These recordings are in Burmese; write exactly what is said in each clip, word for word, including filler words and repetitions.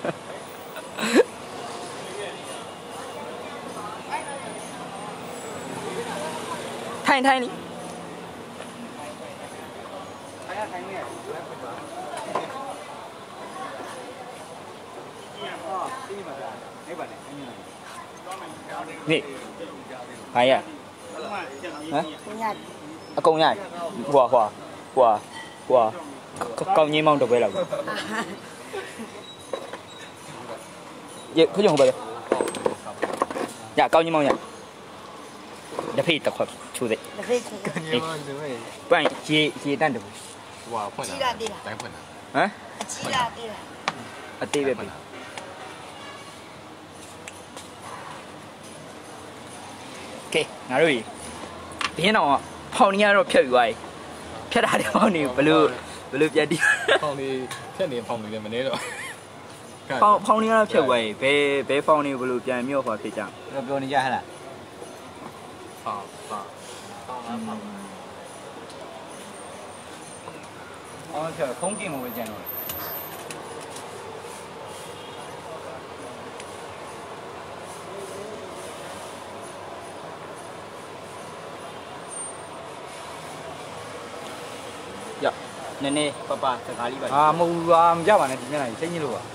ထိုင်ထိုင်နေนี่ใครอ่ะฮะအကုန်ရဟွာဟွာဟွာဟွာကောင်းကြီးမောင်းတော့ပဲလောက်ရေခကြုံပဲရကောင်းကြီးမောင်းရလက်ဖေးတစ်ခွက်ချိုးတဲ့လက်ဖေးချိုးကောင်းကြီးမောင်းတယ်ပန်းရေရေတန်းတယ်ဟွာဖွင့်တာတိုင်းဖွင့်တာဟမ်အချီလာသေးလားအသေးပဲပြီကဲငါတို့ဒီဘင်းတော့ဖောင်နေရတော့ဖြတ်ပြီးသွားပြီဖြတ်တာတဲ့ဖောင်နေဘလို့ဘလို့ပြတ်တီးဖောင်နေဖြတ်နေဖောင်နေလည်းမနေတော့ဖောင်ဖောင်နေရတော့ဖြတ်သွားပြီဘယ်ဘယ်ဖောင်နေဘလို့ပြန်မြော့ခွာဖြစ်ကြတော့ပြောနေကြဟလားဟောဟောအော်ကျဖုန်းကြည့်မဝင်ကြတော့ရနည်းနည်းပပစကားလေးပါအာမဟုတ်ပါမကြပါနဲ့ဒီမျက်နှာကြီးစိတ်ညစ်လို့ပါ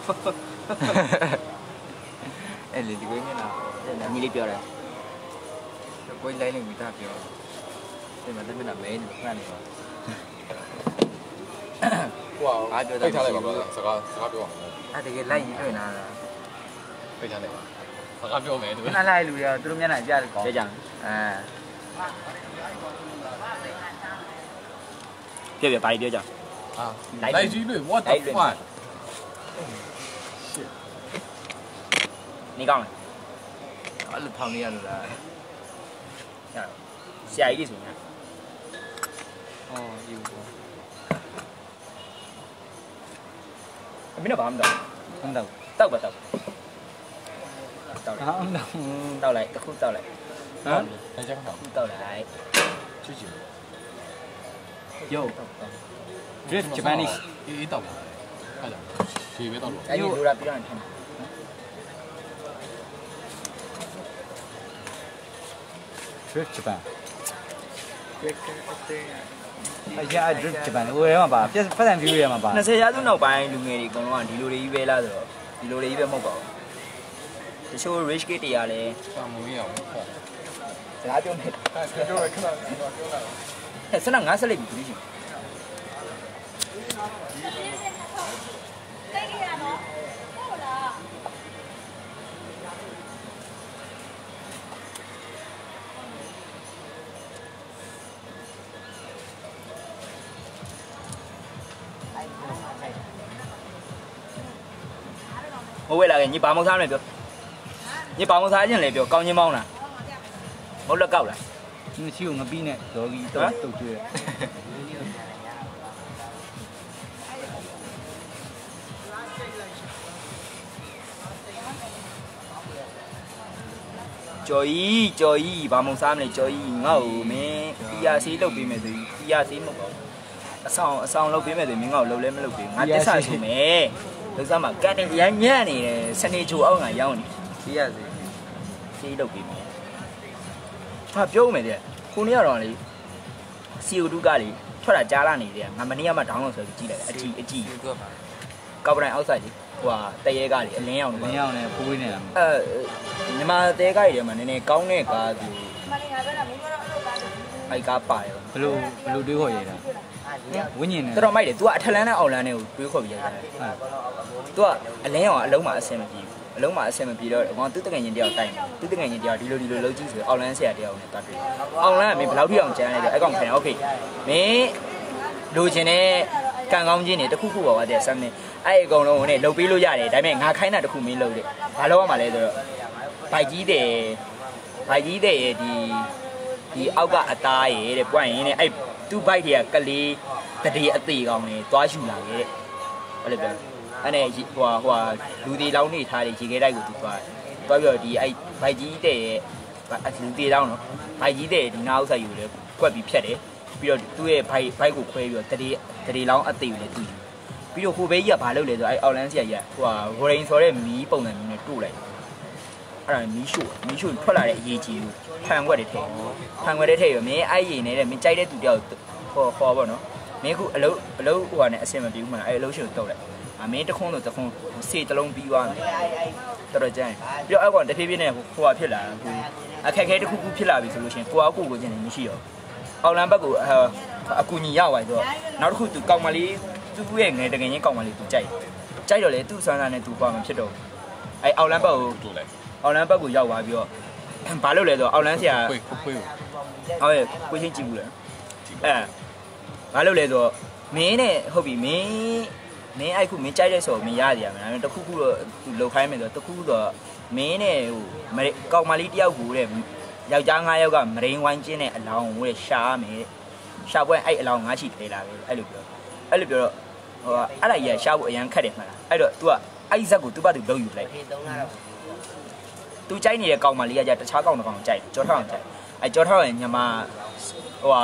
အဲ့လေဒီကွေးမျက်နှာညီလေးပြောတယ်ကွေးလိုက်နေမိသားပြောဒီမှာမျက်နှာမဲနေမှန်နေပါဟွာအားပြောတာထားလိုက်ပါစကားစကားပြောအောင်အဲ့တကယ်လိုက်ရင်တွေ့နာတာဖိတ်ထားလိုက်ပါစကားပြောမယ်သူနားလိုက်လူတွေကသူတို့မျက်နှာကြားတယ်ကြကြအဲပြပြပါပြောကြအာလိုက်ကြီးလို့ what the fuck နေကောင်းလားအဲ့လိုထောင်နေရလို့လားရဆရာကြီးဆိုညာအော်ယူပေါ့အမင်းတော့ဘာမှမတော့ဟုတ်တော့တောက်ပါတောက်တောက်လိုက်ဟာအောင်တော့တောက်လိုက်တစ်ခုတောက်လိုက်ဟမ်အကြောင်းတော့တောက်လိုက်ချွချွ Yo Drip Japanese အေးတောက်ပါအဲ့ဒါခြေပဲတောက်လို့အဲ့ဒီလိုလာပြီးတော့ထင်တယ် Drip Japan အရာ Drip Japan ဟိုရဲမှာပါဖက်ဆန် view ရဲမှာပါနှစ်ဆယ်ရာစုနောက်ပိုင်းလူငယ်တွေအကုန်လုံးကဒီလိုတွေကြီးပဲလားဆိုတော့ဒီလိုတွေကြီးပဲမဟုတ်ပါဘူးတချို့ rich kid တွေကလည်းစာမွေးအောင်ပေါ့စကားပြောနေတယ်ပြောရခဏပြောတာအဲ့စနငါဆက်လိုက်ပြီဒီရှိဟိုဝဲလာကညီပါမောက်စားမယ်ပြောညီပါမောက်စားခြင်းလေပြောကောင်းချင်းမောင်းလားမဟုတ်လက်ကောက်လားဒီချီကိုငပီးနဲ့ဒေါ်ကြီးတော့တုတ်ကျွေးကျော်ကြီးကျော်ကြီးဘာမောက်စားမလဲကျော်ကြီးငါ့ကိုမင်းပီယာစီးလုပ်ပေးမယ်ဆိုပြီးပီယာစီးမဟုတ်ပါဘူးအဆောင်အဆောင်လုပ်ပေးမယ်ဆိုမင်းငါ့ကိုလုပ်လဲမလုပ်ပေးငါတစ္ဆာဆိုမယ်လောက်စားမှာကန်တင်ရမ်းညံ့နေတယ်စနေချိုအောက်ငါရောက်နေစီးရစီစီးလုပ်ပေးမယ်ဟာပြောမယ်တဲ့ခုနေ့ကတော့လေစီအိုတူကလေထွက်တာကြားလာနေတယ်ငါမနေ့ကမှဒေါင်းလို့ဆိုပြီးကြည့်လိုက်အကြည့်အကြည့်ကောက်ပတိုင်းအောက်ဆိုင်ကြီးဟိုဟာတရေကလေအလင်းအောင်လင်းအောင်နဲ့ဖိုးနေတာအဲမြန်မာတဲကားတွေထဲမှာနည်းနည်းကောင်းတဲ့ကားသူမလေးငါပြောတာမင်းကတော့အဲ့လိုကားလို့အဲ့ကားပါရောဘလို့ဘလို့တွေးခေါ်ရတာဝင်းညင်နေတော်တော်မိုက်တယ် तू ကအထက်လန်းနဲ့အောက်လန်းနဲ့ကိုတွေးခေါ်ပြရတယ်ဟုတ် तू ကအလင်းအောင်အလုံးမှာအဆင်မပြေဘူးအလုံးမှာအဆင်မပြေတော့ကောင်သူတကယ်ချင်းတယောက်တိုက်တယ်သူတကယ်ချင်းတယောက်ဒီလိုဒီလိုလှုပ်ကြည့်ဆိုအောက်လန်းဆရာတယောက်နဲ့တွားတွေ့အောက်လန်းကမင်းဘယ်လောက်ထိအောင်ကျန်းလိုက်တယ်အဲ့ကောင်ခင်โอเคမင်းလိုချင်တဲ့ကန်ကောင်းချင်းတွေတခုခုပါပါတဲ့ဆမ်းနေအဲ့အကောင်လုံးကိုねလှုပ်ပေးလို့ရတယ်ဒါပေမဲ့ငါခိုင်းတာတခုမင်းလှုပ်တယ်ဘာလို့ရမှာလဲဆိုတော့ဘိုက်ကြီးတယ်ဘိုက်ကြီးတယ်ရဲ့ဒီဒီအောက်ကအသားရဲ့တဲ့ပွိုင်းရင်နဲ့အဲ့သူ့ဘိုက်တွေကကလေးတရေအသေးကောင်တွေတွားယူလာခဲ့တဲ့ဟုတ်လေပြောအဲ့နဲ့ဟိုဟိုလူသေးလောင်းနေထားတဲ့ရေခဲတိုက်ကိုသူသွားတွားပြီးတော့ဒီအဲ့ဘိုက်ကြီးတဲ့ရဲ့လူသေးလောင်းနော်ဘိုက်ကြီးတဲ့ဒီနားဥစ္စာယူလေကွက်ပြီးဖြတ်တယ်ပြီးတော့သူ့ရဲ့ဘိုက်ဘိုက်ကိုခွဲပြီးတော့တရေတရေလောင်းအသေးကိုလည်းသူ့ယူပြီးပြီးတော့ဟိုဘေးကြီးကဘာလုပ်လဲဆိုအဲ့အော်လန်ဆီကကြီးကဟိုဟာဂရိန်ဆိုတဲ့မီးပုံစံမျိုးနဲ့တူလိုက်အဲ့ဒါမီးရှို့မီးရှို့ထွက်လာတဲ့အရေးကြီးကိုဖန်ခွက်တွေထည့်ဖန်ခွက်တွေထည့်ရမင်းအဲ့ရည်နေတဲ့မင်းကြိုက်တဲ့သူတယောက်ခေါ်ခေါ်ပေါ့နော်မင်းခုအလုပ်အလုပ်ဟိုဟာနဲ့အဆင်မပြေဘူးမလားအဲ့အလုပ်ရှင်ကိုတုတ်လိုက်အမင်းတခုံးတော့တခုံးစေတလုံးပြီးသွားတယ်တော်တော်ကြမ်းပြီးတော့အဲ့ကောင်တဖြည်းဖြည်းနဲ့ဟိုဟာဖြစ်လာဟိုအခက်ခဲတစ်ခုခုဖြစ်လာပြီဆိုလို့ရှိရင်ကိုအားကိုကိုချင်းနေမရှိတော့အော်လန်ဘက်ကိုအကူညီရပါဆိုတော့နောက်တစ်ခုသူကောင်မလေးသူ့ရဲ့ငယ်တကယ်ချင်းကောင်မလေးသူကြိုက်ကြိုက်တော့လေသူ့ဆန်းဆန်းနဲ့သူပွားမှဖြစ်တော့အဲ့အော်လန်ဘက်ကိုအော်လန်ဘက်ကိုရောက်သွားပြီးတော့ဘာလုပ်လဲဆိုတော့အော်လန်ဆရာခွေးခွေးဟုတ်ရဲ့ကိုချင်းကြည့်ဘူးလေအဲဘာလုပ်လဲဆိုတော့မင်းနဲ့ဟုတ်ပြီမင်းမင်းအဲ့ခုမင်းကြိုက်တဲ့ဆိုမင်းရရမှာဒါပေမဲ့တခုခုတော့သူလှုပ်ခိုင်းမယ်ဆိုတော့တခုတော့မင်းနဲ့ဟိုကောင်မလေးတယောက်ကိုတဲ့ယောက်ျား၅ယောက်ကမရင်းဝိုင်းကျင်းတဲ့အလောင်းကိုတဲ့ရှားမယ်ရှားပွဲအဲ့အလောင်းငါးချီထဲလာပဲအဲ့လိုပြောအဲ့လိုပြောတော့ဟိုအဲ့ဒါကြီးရှားဖို့အရန်ခက်တယ်မှလားအဲ့တော့ तू ကအဲ့ဇက်ကို तू ပတ် तू လုံးယူလိုက်သူကြိုက်နေတဲ့ကောင်မလေးကကြတခြားကောင်တစ်ကောင်ကြိုက်ကြောထောက်အောင်ကြိုက်အဲကြောထောက်ရင်ညီမဟိုဟာ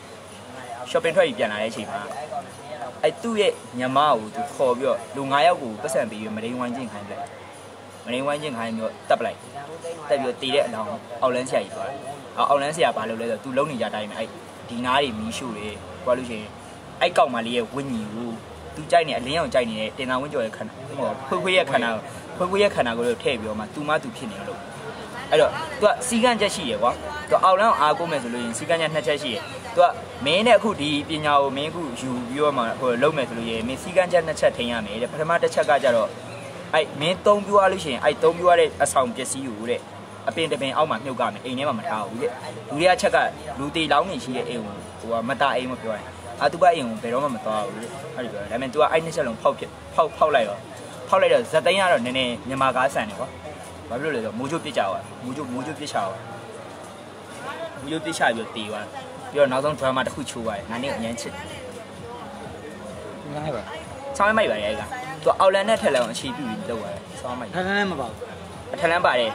shopping ထွက်ပြီးပြန်လာတဲ့အချိန်မှာအဲသူ့ရဲ့ညီမကိုသူခေါ်ပြီးတော့လူ၅ယောက်ကိုပတ်စံပြီးမရင်းဝိုင်းချင်းခိုင်းလိုက်မရင်းဝိုင်းချင်းခိုင်းပြီးတော့တက်ပလိုက်တက်ပြီးတော့တီးတဲ့အလောင်းအောက်လန်းဆရာကြီးသွားတယ်အောက်လန်းဆရာဘာလုပ်လဲဆိုတော့သူလုံးနေကြတိုင်းပဲအဲဒီနားတွေမီးရှို့တယ်ဟိုလို့ရှိရင်အဲကောင်မလေးရဲ့ဝင်းကြီးကိုသူကြိုက်နေအလင်းအောင်ကြိုက်နေတဲ့တင်သာဝင်းကျော်ရဲ့ခန္ဓာဟိုဖွေးဖွေးရဲ့ခန္ဓာဖွေးဖွေးရဲ့ခန္ဓာကိုထည့်ပြီးတော့မှသူမသူဖြစ်နေလို့အဲ့တော့ तू ကစီကန်းချက်ရှိရယ်ကွာ तू အောက်လန်းအားကိုးမယ်ဆိုလို့ရင်စီကန်းချက်နှစ်ချက်ရှိရယ် तू ကမင်းနဲ့အခုဒီပညာကိုမင်းအခုယူပြီးတော့မှဟိုလုံးမယ်ဆိုလို့ရင်မင်းစီကန်းချက်နှစ်ချက်ထိန်းရမယ်တဲ့ပထမတစ်ချက်ကကြတော့အဲ့မင်းသုံးပြွားလို့ရှိရင်အဲ့သုံးပြွားတဲ့အဆောင်ပစ္စည်းကိုတဲ့အပင်တပင်အောက်မှာမြုပ်ကမယ်အိမ်ထဲမှာမထားဘူးတဲ့လူတွေကချက်ကလူတေလောင်းနေရှိတဲ့အိမ်ကိုဟိုကမတာအိမ်မပြောရင်အာသူ့ဘအိမ်ကိုဘယ်တော့မှမသွားဘူးတဲ့အဲ့ဒီပြောဒါပေမဲ့ तू ကအဲ့နှစ်ချက်လုံးဖောက်ဖြစ်ဖောက်ဖောက်လိုက်ရောဖောက်လိုက်တော့ဇက်သိန်းကတော့နည်းနည်းမြန်မာကားဆန်တယ်ကွာဘာဖြစ်လို့လဲဆိုတော့မိုးချိုးပစ်ကြသွားမိုးချိုးမိုးချိုးပစ်ချသွားမိုးချိုးပစ်ချပြီးတော့တေသွားပြီးတော့နောက်ဆုံး drama တစ်ခုချိုးသွားတယ်ငါနေအញ្ញမ်းချစ်ငါးပါဆောင်းမိုက်ပါရဲ့အဲ့ကသူအောက်လန်နဲ့ထက်လန်အခြေပြုပြီးလောက်ရတယ်ဆောင်းမိုက်ထက်လန်လည်းမပါဘူးအထက်လန်ပါတယ်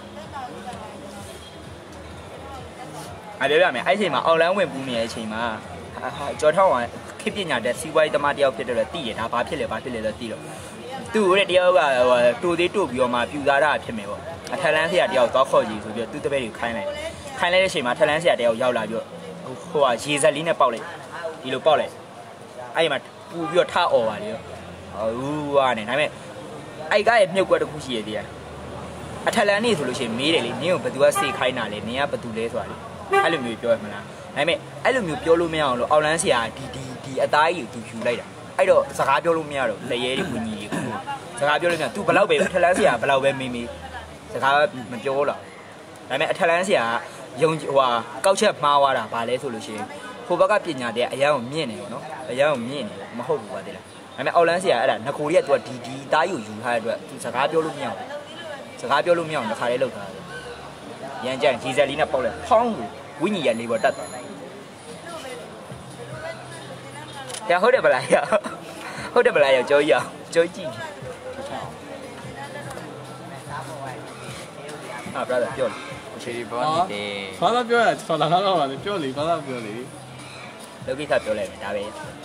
အဲ့ပြောပြမယ်အဲ့ချိန်မှာအောက်လန်ဝင်ပူးနေတဲ့အချိန်မှာကြော်ထောင်းကခေပညာတဲ့စီးပွားရေးသမားတယောက်ဖြစ်တယ်လို့သိရဒါဘာဖြစ်လဲဘာဖြစ်လဲလို့သိတော့သူ့ရဲ့တယောက်ကဟိုတူသေးတို့ပြီးတော့မှပြူသားတာဖြစ်မယ်ပေါ့အထက်လန်းဆရာတယောက်သွားခေါ်ကြည့်ဆိုပြီးတော့သူ့တပည့်တွေခိုင်းလိုက်ခိုင်းလိုက်တဲ့အချိန်မှာထက်လန်းဆရာတယောက်ရောက်လာပြီးတော့ဟိုဟာရေစက်လေးနဲ့ပေါက်လိုက်ဒီလိုပေါက်လိုက်အဲ့ဒီမှာပူပြီးတော့ထအော်ပါလေဟူးဟာနဲ့ဒါပေမဲ့အဲ့ကရဲ့မြုပ်ကွက်တစ်ခုရှိရသေးတယ်အထက်လန်းနေဆိုလို့ရှိရင်မေးတယ်လေနင်းကိုဘယ်သူကစေခိုင်းတာလဲနင်းကဘယ်သူလဲဆိုတာလေအဲ့လိုမျိုးပြောရမလားဒါပေမဲ့အဲ့လိုမျိုးပြောလို့မရအောင်လို့အောက်လန်းဆရာဒီဒီဒီအသားကြီးကိုသူယူလိုက်တာအဲ့တော့စကားပြောလို့မရတော့လက်ရဲတွေဝင်ကြီးကိုစကားပြောလို့မရ तू ဘလောက်ပဲအထက်လန်းဆရာဘလောက်ပဲမေးမေးစကားမပြောတော့ဒါပေမဲ့အထက်လန်းဆရာယုံဟိုဟာကောက်ချက်မှားသွားတာဗာလဲဆိုလို့ရှိရင်ဟိုဘက်ကပညာတဲ့အရန်ကိုမြင့်နေပေါ့နော်အရန်ကိုမြင့်နေမဟုတ်ဘူးပါသေးလားဒါပေမဲ့အောက်လန်းဆရာအဲ့ဒါငကိုရီက तू ဒီဒီတားယူယူထားတဲ့အတွက် तू စကားပြောလို့မရဘူးစကားပြောလို့မရအောင်တစ်ခါလေးလောက်ထားတယ်ရန်ကြိုင်ဂျီဇယ်လီနဲ့ပေါက်လိုက်ဖောင်းလို့ဝင်းကြီးရလေးပေါ်တက်သွားရဟုတ်တယ်ဗလားရဟုတ်တယ်ဗလားရကြောကြီးရကြောကြီးအာ brother ပြောလေချီဘောနေတယ်ဘာသာပြောရတာဆော်လာတော့ပါလေပြောလေဘာသာပြောလေလောကိစ္စပြောလိုက်မယ်ဒါပဲ